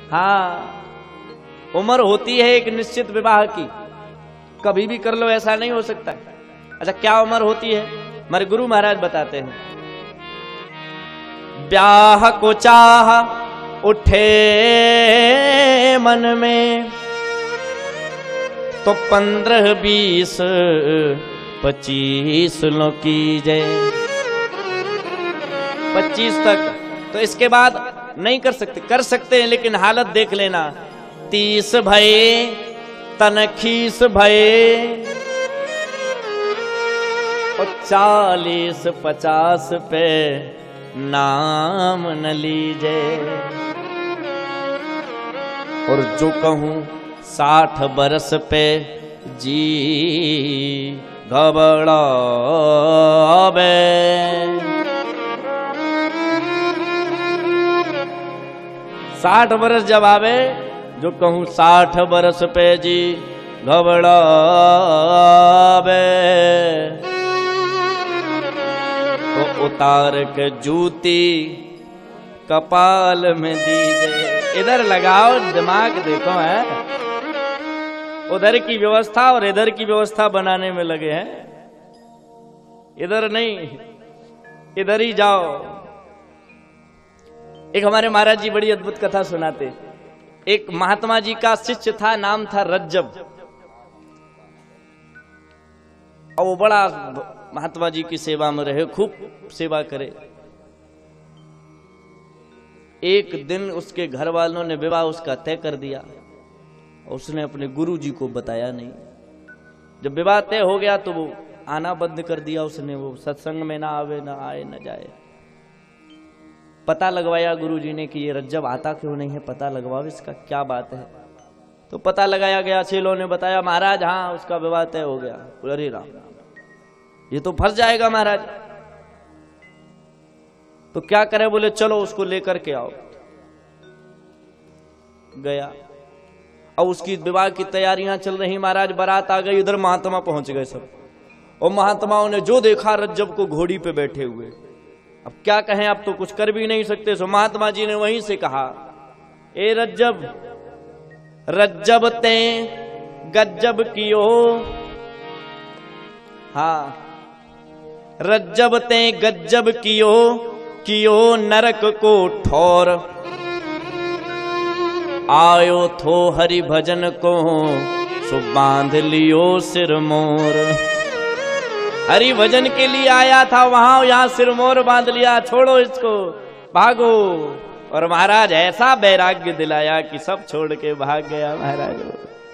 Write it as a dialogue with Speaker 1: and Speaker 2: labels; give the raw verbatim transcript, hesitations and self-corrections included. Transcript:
Speaker 1: हाँ, उम्र होती है एक निश्चित विवाह की, कभी भी कर लो ऐसा नहीं हो सकता। अच्छा, क्या उम्र होती है? हमारे गुरु महाराज बताते हैं, ब्याह को चाह उठे मन में तो पंद्रह बीस पच्चीस लो की जय, पच्चीस तक। तो इसके बाद नहीं कर सकते, कर सकते हैं लेकिन हालत देख लेना, तीस भये तनखीस भये और चालीस पचास पे नाम न लीजे, और जो कहूं साठ बरस पे जी घबरावे। साठ बरस जब आवे, जो कहूं साठ बरस पे जी घबरावे, तो उतार के जूती कपाल में दीजिए। इधर लगाओ, दिमाग देखो है, उधर की व्यवस्था और इधर की व्यवस्था बनाने में लगे हैं, इधर नहीं, इधर ही जाओ। एक हमारे महाराज जी बड़ी अद्भुत कथा सुनाते। एक महात्मा जी का शिष्य था, नाम था रज्जब, और वो बड़ा महात्मा जी की सेवा में रहे, खूब सेवा करे। एक दिन उसके घर वालों ने विवाह उसका तय कर दिया, उसने अपने गुरु जी को बताया नहीं। जब विवाह तय हो गया तो वो आना बंद कर दिया उसने, वो सत्संग में ना आवे, ना आए, ना जाए। पता लगवाया गुरु जी ने कि ये रज्जब आता क्यों नहीं है, पता लगवाओ इसका क्या बात है। तो पता लगाया गया, चेलों ने बताया महाराज हाँ उसका विवाह तय हो गया। अरे राम, ये तो फंस जाएगा महाराज, तो क्या करे? बोले चलो उसको लेकर के आओ। गया, अब उसकी विवाह की तैयारियां चल रही, महाराज बारात आ गई, उधर महात्मा पहुंच गए सब, और महात्माओं ने जो देखा रज्जब को घोड़ी पे बैठे हुए। अब क्या कहें, अब तो कुछ कर भी नहीं सकते। सो महात्मा जी ने वहीं से कहा, ए रज्जब, रज्जब ते गज्जब कियो, हाँ रज्जब ते गज्जब कियो, कियो नरक को ठोर, आयो थो हरि भजन को सो बांध लियो सिर मोर। हरि भजन के लिए आया था वहां, यहां सिर मोर बांध लिया, छोड़ो इसको, भागो। और महाराज ऐसा वैराग्य दिलाया कि सब छोड़ के भाग गया महाराज।